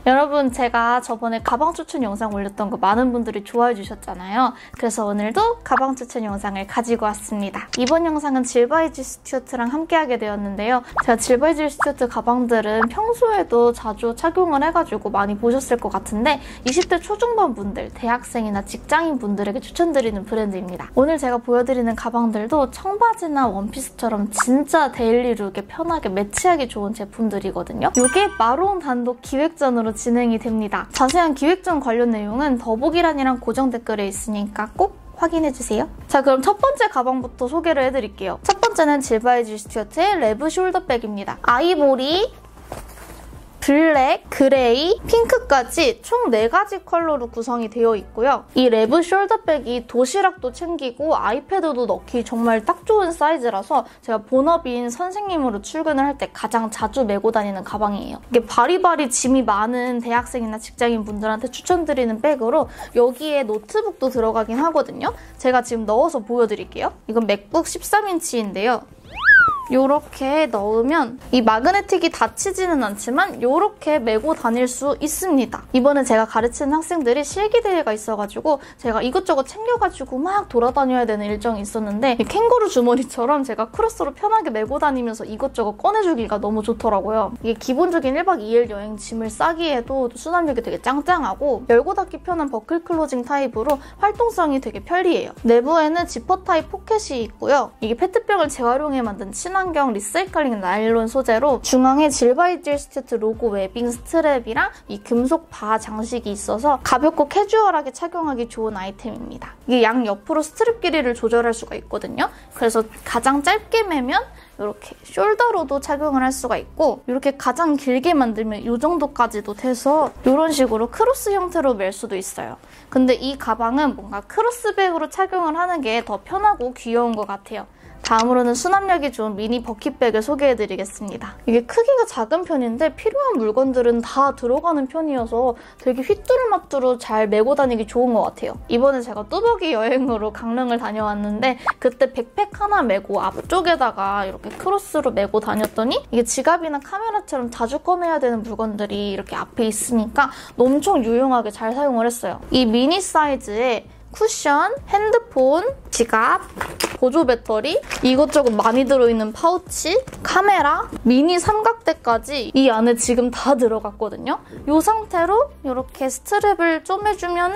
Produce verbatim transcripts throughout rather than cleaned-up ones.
여러분, 제가 저번에 가방 추천 영상 올렸던 거 많은 분들이 좋아해 주셨잖아요. 그래서 오늘도 가방 추천 영상을 가지고 왔습니다. 이번 영상은 질바이지 스튜어트랑 함께하게 되었는데요. 제가 질바이지 스튜어트 가방들은 평소에도 자주 착용을 해가지고 많이 보셨을 것 같은데 이십 대 초중반 분들, 대학생이나 직장인 분들에게 추천드리는 브랜드입니다. 오늘 제가 보여드리는 가방들도 청바지나 원피스처럼 진짜 데일리 룩에 편하게 매치하기 좋은 제품들이거든요. 이게 마로운 단독 기획전으로 진행이 됩니다. 자세한 기획전 관련 내용은 더보기란이랑 고정 댓글에 있으니까 꼭 확인해주세요. 자, 그럼 첫 번째 가방부터 소개를 해드릴게요. 첫 번째는 질바이지 스튜어트의 레브 숄더백입니다. 아이보리, 블랙, 그레이, 핑크까지 총 네 가지 컬러로 구성이 되어 있고요. 이 레브 숄더백이 도시락도 챙기고 아이패드도 넣기 정말 딱 좋은 사이즈라서 제가 본업인 선생님으로 출근을 할 때 가장 자주 메고 다니는 가방이에요. 이게 바리바리 짐이 많은 대학생이나 직장인 분들한테 추천드리는 백으로 여기에 노트북도 들어가긴 하거든요. 제가 지금 넣어서 보여드릴게요. 이건 맥북 십삼 인치인데요. 요렇게 넣으면 이 마그네틱이 닫히지는 않지만 요렇게 메고 다닐 수 있습니다. 이번에 제가 가르치는 학생들이 실기대회가 있어가지고 제가 이것저것 챙겨가지고 막 돌아다녀야 되는 일정이 있었는데 이 캥거루 주머니처럼 제가 크로스로 편하게 메고 다니면서 이것저것 꺼내주기가 너무 좋더라고요. 이게 기본적인 일 박 이 일 여행 짐을 싸기에도 수납력이 되게 짱짱하고 열고 닫기 편한 버클 클로징 타입으로 활동성이 되게 편리해요. 내부에는 지퍼 타입 포켓이 있고요. 이게 페트병을 재활용해 만든 친환경 친환경 리사이클링 나일론 소재로 중앙에 질바이지 스튜어트 로고 웨빙 스트랩이랑 이 금속 바 장식이 있어서 가볍고 캐주얼하게 착용하기 좋은 아이템입니다. 이게 양 옆으로 스트랩 길이를 조절할 수가 있거든요. 그래서 가장 짧게 매면 이렇게 숄더로도 착용을 할 수가 있고 이렇게 가장 길게 만들면 이 정도까지도 돼서 이런 식으로 크로스 형태로 멜 수도 있어요. 근데 이 가방은 뭔가 크로스백으로 착용을 하는 게 더 편하고 귀여운 것 같아요. 다음으로는 수납력이 좋은 미니 버킷백을 소개해드리겠습니다. 이게 크기가 작은 편인데 필요한 물건들은 다 들어가는 편이어서 되게 휘뚜루마뚜루 잘 메고 다니기 좋은 것 같아요. 이번에 제가 뚜벅이 여행으로 강릉을 다녀왔는데 그때 백팩 하나 메고 앞쪽에다가 이렇게 크로스로 메고 다녔더니 이게 지갑이나 카메라처럼 자주 꺼내야 되는 물건들이 이렇게 앞에 있으니까 엄청 유용하게 잘 사용을 했어요. 이 미니 사이즈에 쿠션, 핸드폰, 지갑, 보조 배터리, 이것저것 많이 들어있는 파우치, 카메라, 미니 삼각대까지 이 안에 지금 다 들어갔거든요. 이 상태로 이렇게 스트랩을 쪼매주면은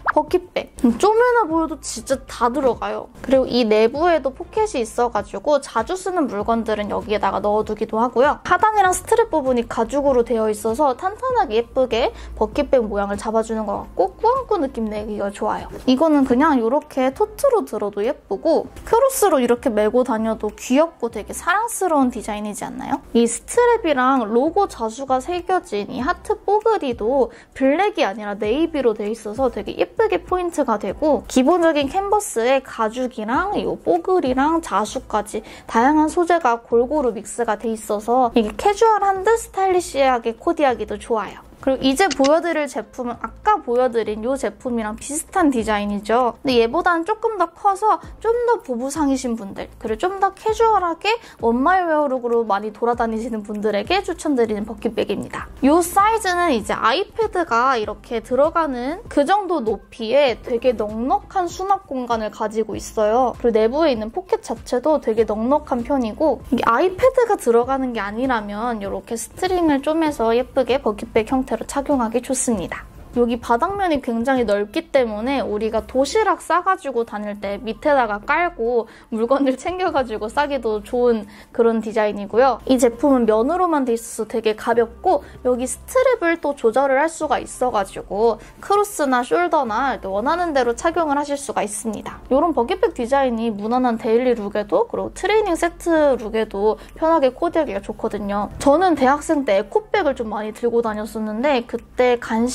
버킷백. 쪼매나 보여도 진짜 다 들어가요. 그리고 이 내부에도 포켓이 있어가지고 자주 쓰는 물건들은 여기에다가 넣어두기도 하고요. 하단이랑 스트랩 부분이 가죽으로 되어 있어서 탄탄하게 예쁘게 버킷백 모양을 잡아주는 것 같고 꾸안꾸 느낌 내기가 좋아요. 이거는 그냥 이렇게 토트로 들어도 예쁘고 크로스로 이렇게 메고 다녀도 귀엽고 되게 사랑스러운 디자인이지 않나요? 이 스트랩이랑 로고 자수가 새겨진 이 하트 뽀글이도 블랙이 아니라 네이비로 돼 있어서 되게 예쁘게 예쁘게 포인트가 되고 기본적인 캔버스에 가죽이랑 이 뽀글이랑 자수까지 다양한 소재가 골고루 믹스가 돼 있어서 이게 캐주얼한 듯 스타일리시하게 코디하기도 좋아요. 그리고 이제 보여드릴 제품은 아까 보여드린 이 제품이랑 비슷한 디자인이죠. 근데 얘보다는 조금 더 커서 좀 더 보부상이신 분들, 그리고 좀 더 캐주얼하게 원마이웨어 룩으로 많이 돌아다니시는 분들에게 추천드리는 버킷백입니다. 이 사이즈는 이제 아이패드가 이렇게 들어가는 그 정도 높이에 되게 넉넉한 수납 공간을 가지고 있어요. 그리고 내부에 있는 포켓 자체도 되게 넉넉한 편이고 이게 아이패드가 들어가는 게 아니라면 이렇게 스트링을 쪼매서 예쁘게 버킷백 형태로 착용하기 좋습니다. 여기 바닥면이 굉장히 넓기 때문에 우리가 도시락 싸가지고 다닐 때 밑에다가 깔고 물건을 챙겨가지고 싸기도 좋은 그런 디자인이고요. 이 제품은 면으로만 돼 있어서 되게 가볍고 여기 스트랩을 또 조절을 할 수가 있어가지고 크로스나 숄더나 원하는 대로 착용을 하실 수가 있습니다. 이런 버킷백 디자인이 무난한 데일리 룩에도 그리고 트레이닝 세트 룩에도 편하게 코디하기가 좋거든요. 저는 대학생 때 에코백을 좀 많이 들고 다녔었는데 그때 간식이나 이렇게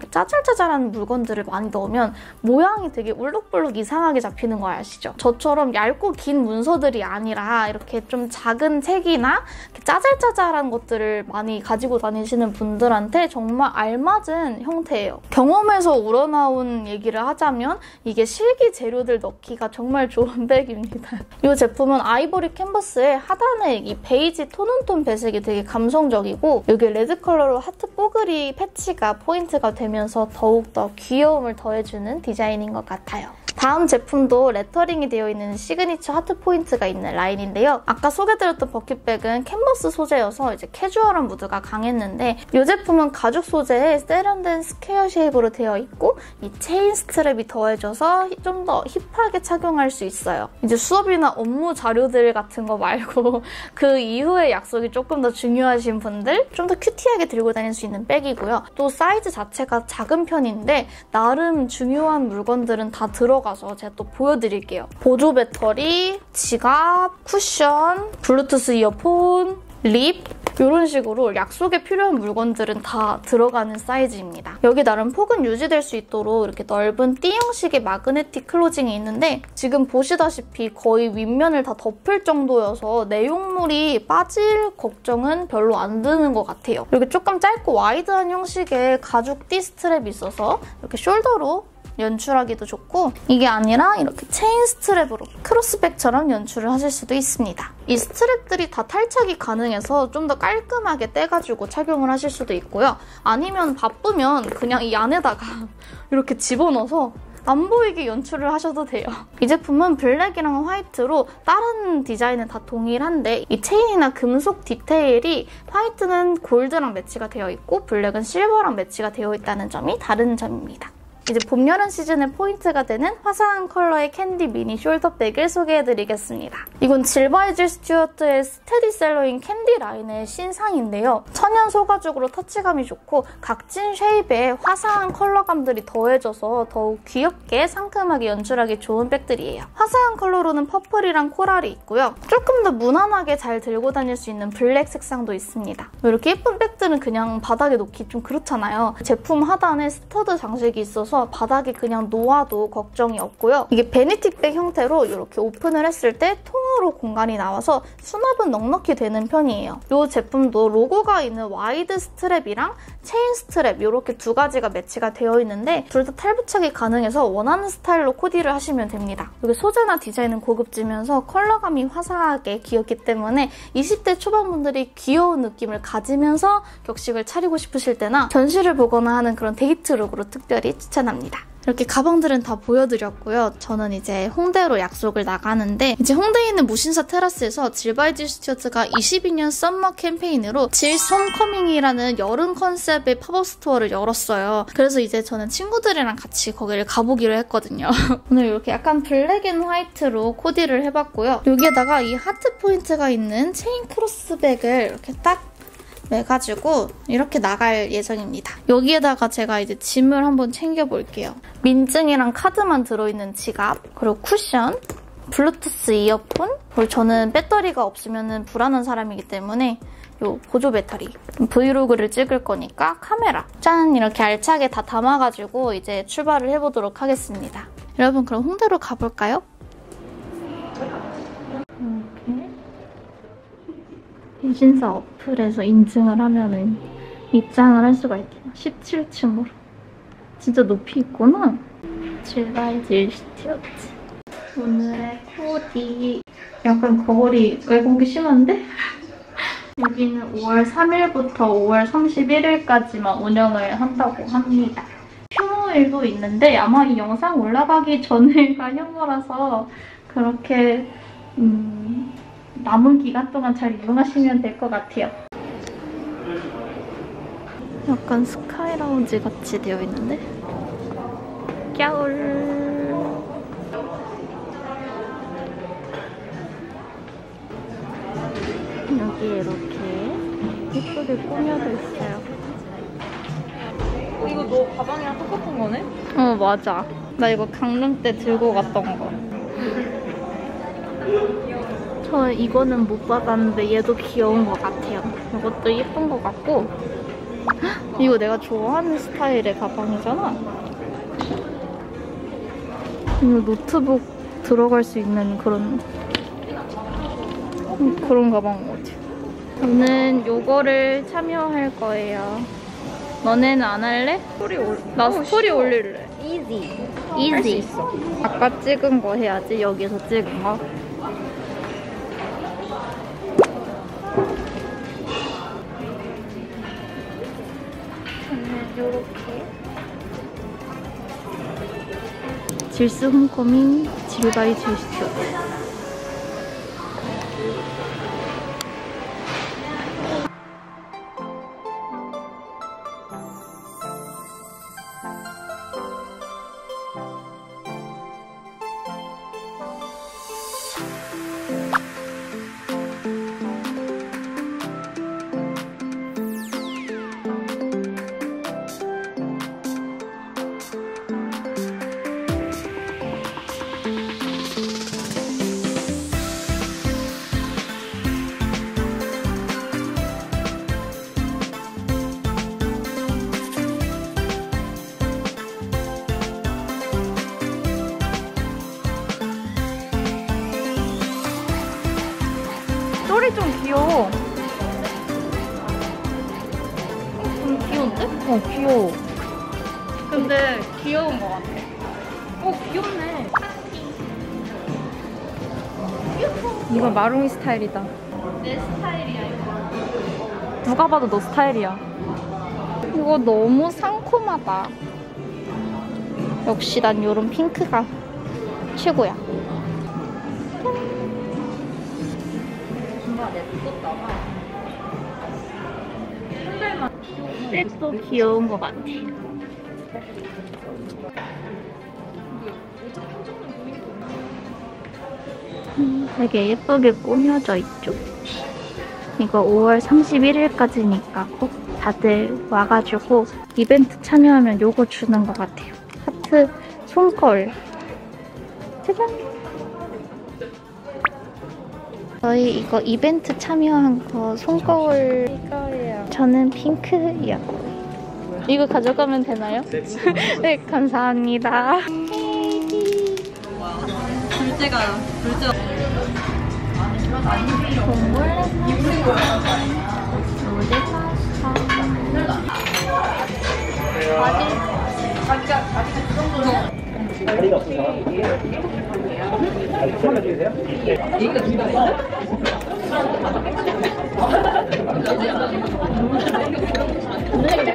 이렇게 짜잘짜잘한 물건들을 많이 넣으면 모양이 되게 울룩불룩 이상하게 잡히는 거 아시죠? 저처럼 얇고 긴 문서들이 아니라 이렇게 좀 작은 책이나 이렇게 짜잘짜잘한 것들을 많이 가지고 다니시는 분들한테 정말 알맞은 형태예요. 경험에서 우러나온 얘기를 하자면 이게 실기 재료들 넣기가 정말 좋은 백입니다. 이 제품은 아이보리 캔버스에 하단에 이 베이지 톤온톤 배색이 되게 감성적이고 여기 레드 컬러로 하트 뽀글이 패치가 포인트가 되면서 더욱더 귀여움을 더해주는 디자인인 것 같아요. 다음 제품도 레터링이 되어 있는 시그니처 하트 포인트가 있는 라인인데요. 아까 소개드렸던 버킷백은 캔버스 소재여서 이제 캐주얼한 무드가 강했는데 이 제품은 가죽 소재에 세련된 스퀘어 쉐입으로 되어 있고 이 체인 스트랩이 더해져서 좀 더 힙하게 착용할 수 있어요. 이제 수업이나 업무 자료들 같은 거 말고 그 이후의 약속이 조금 더 중요하신 분들 좀 더 큐티하게 들고 다닐 수 있는 백이고요. 또 사이즈 자체가 작은 편인데 나름 중요한 물건들은 다 들어가서 제가 또 보여드릴게요. 보조 배터리, 지갑, 쿠션, 블루투스 이어폰, 립 이런 식으로 약속에 필요한 물건들은 다 들어가는 사이즈입니다. 여기 나름 폭은 유지될 수 있도록 이렇게 넓은 띠 형식의 마그네틱 클로징이 있는데 지금 보시다시피 거의 윗면을 다 덮을 정도여서 내용물이 빠질 걱정은 별로 안 드는 것 같아요. 이렇게 조금 짧고 와이드한 형식의 가죽 띠 스트랩이 있어서 이렇게 숄더로 연출하기도 좋고 이게 아니라 이렇게 체인 스트랩으로 크로스백처럼 연출을 하실 수도 있습니다. 이 스트랩들이 다 탈착이 가능해서 좀 더 깔끔하게 떼가지고 착용을 하실 수도 있고요. 아니면 바쁘면 그냥 이 안에다가 이렇게 집어넣어서 안 보이게 연출을 하셔도 돼요. 이 제품은 블랙이랑 화이트로 다른 디자인은 다 동일한데 이 체인이나 금속 디테일이 화이트는 골드랑 매치가 되어 있고 블랙은 실버랑 매치가 되어 있다는 점이 다른 점입니다. 이제 봄, 여름 시즌의 포인트가 되는 화사한 컬러의 캔디 미니 숄더백을 소개해드리겠습니다. 이건 질바이질 스튜어트의 스테디셀러인 캔디 라인의 신상인데요. 천연 소가죽으로 터치감이 좋고 각진 쉐입에 화사한 컬러감들이 더해져서 더욱 귀엽게 상큼하게 연출하기 좋은 백들이에요. 화사한 컬러로는 퍼플이랑 코랄이 있고요. 조금 더 무난하게 잘 들고 다닐 수 있는 블랙 색상도 있습니다. 이렇게 예쁜 백들은 그냥 바닥에 놓기 좀 그렇잖아요. 제품 하단에 스터드 장식이 있어서 바닥에 그냥 놓아도 걱정이 없고요. 이게 베니틱백 형태로 이렇게 오픈을 했을 때 통으로 공간이 나와서 수납은 넉넉히 되는 편이에요. 이 제품도 로고가 있는 와이드 스트랩이랑 체인 스트랩 이렇게 두 가지가 매치가 되어 있는데 둘 다 탈부착이 가능해서 원하는 스타일로 코디를 하시면 됩니다. 여기 소재나 디자인은 고급지면서 컬러감이 화사하게 귀엽기 때문에 이십 대 초반분들이 귀여운 느낌을 가지면서 격식을 차리고 싶으실 때나 전시를 보거나 하는 그런 데이트 룩으로 특별히 추천합니다. 이렇게 가방들은 다 보여드렸고요. 저는 이제 홍대로 약속을 나가는데 이제 홍대에 있는 무신사 테라스에서 질바이질 스튜어트가 이십이 년 썸머 캠페인으로 질스 홈커밍이라는 여름 컨셉의 팝업 스토어를 열었어요. 그래서 이제 저는 친구들이랑 같이 거기를 가보기로 했거든요. 오늘 이렇게 약간 블랙 앤 화이트로 코디를 해봤고요. 여기에다가 이 하트 포인트가 있는 체인 크로스백을 이렇게 딱 매가지고 이렇게 나갈 예정입니다. 여기에다가 제가 이제 짐을 한번 챙겨볼게요. 민증이랑 카드만 들어있는 지갑, 그리고 쿠션, 블루투스 이어폰, 그리고 저는 배터리가 없으면 불안한 사람이기 때문에 요 보조 배터리, 브이로그를 찍을 거니까 카메라, 짠! 이렇게 알차게 다 담아가지고 이제 출발을 해보도록 하겠습니다. 여러분 그럼 홍대로 가볼까요? 무신사 어플에서 인증을 하면은 입장을 할 수가 있대요. 십칠 층으로. 진짜 높이 있구나. 질바이질 스튜어트. 오늘의 코디. 약간 거울이 왜곡이 심한데? 여기는 오월 삼일부터 오월 삼십일일까지만 운영을 한다고 합니다. 휴무일도 있는데 아마 이 영상 올라가기 전에가 휴무라서 그렇게 음... 남은 기간 동안 잘 이용하시면 될 것 같아요. 약간 스카이 라운지 같이 되어 있는데? 겨울. 여기에 이렇게 예쁘게 꾸며져 있어요. 어, 이거 너 가방이랑 똑같은 거네? 어, 맞아. 나 이거 강릉 때 들고 갔던 거. 저 이거는 못 받았는데 얘도 귀여운 것 같아요. 이것도 예쁜 것 같고 이거 내가 좋아하는 스타일의 가방이잖아. 이거 노트북 들어갈 수 있는 그런 그런 가방 같아. 저는 요거를 참여할 거예요. 너네는 안 할래? 스토리 올. 나 스토리 올릴래. 이지. 이지. 아까 찍은 거 해야지. 여기서 찍은 거. 저는 요렇게 질스 홈커밍 질바이 질스. 쫄이 좀 귀여워. 좀 귀여운데? 어 귀여워. 근데 귀여운 것 같아. 어 귀엽네. 이거 마롱이 스타일이다. 내 스타일이야 이거. 누가 봐도 너 스타일이야. 이거 너무 상콤하다. 역시 난 요런 핑크가 최고야. 색도 귀여운 것 같아. 음, 되게 예쁘게 꾸며져 있죠. 이거 오월 삼십일일까지니까 꼭 다들 와가지고 이벤트 참여하면 요거 주는 것 같아요. 하트 손거울. 짜잔! 저희 이거 이벤트 참여한 거 손거울. 이거예요. 저는 핑크요. 이거 가져가면 되나요? 네, 감사합니다. 둘째가 둘째. 동물 로제 파스타. 다리가 없어서 다리 처음에 주세요. 얘기가 준비가